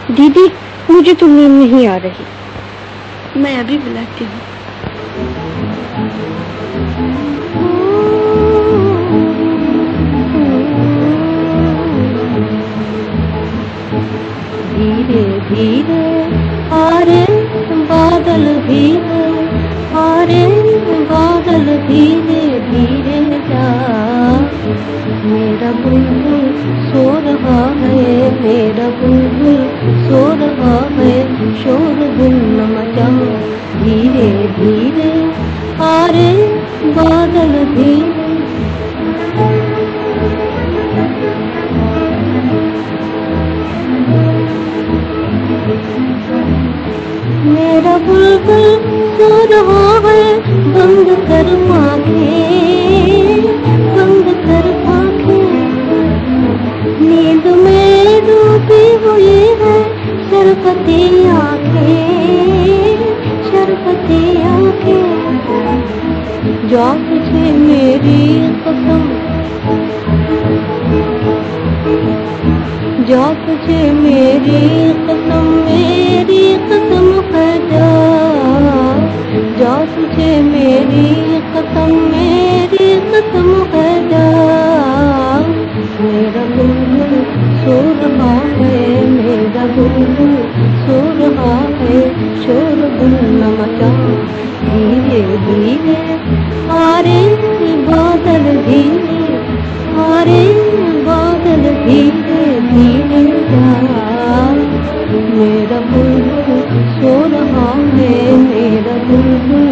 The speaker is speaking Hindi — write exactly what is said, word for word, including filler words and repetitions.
दीदी, मुझे तो नींद नहीं आ रही। मैं अभी बुलाती हूँ। धीरे धीरे आरे बादल धीरे, आरे बादल धीरे धीरे जा। मेरा बुलबुल सो रहा है, मेरा बुलबुल सो रहा है, शोरगुल न मचा। धीरे धीरे आरे बादल धीरे। मेरा बुलबुल सो रहा है, बंद कर आँखें, बंद कर आँखें। नींद में डूबी हुई है शरबती आँखें, शरबती आँखें। जा तुझे मेरी कसम, जा तुझे मेरी कसम, मेरी कसम है जा। जा तुझे मेरी कसम, मेरी कसम है जा। मेरा बुलबुल सो रहा है, मेरा बुलबुल सो रहा है, शोरगुल न मचा। धीरे धीरे आरे बादल धीरे, आरे बादल धीरे धीरे जा। मेरा बुलबुल सो रहा है, मेरा बुलबुल